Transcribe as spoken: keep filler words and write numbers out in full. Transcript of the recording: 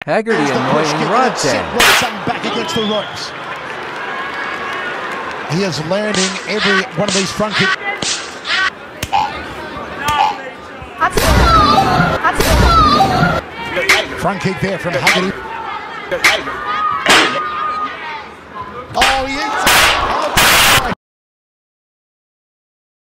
Haggerty annoying Rodtang. Back against the ropes. He is landing every one of these front kicks. Front kick there from Haggerty.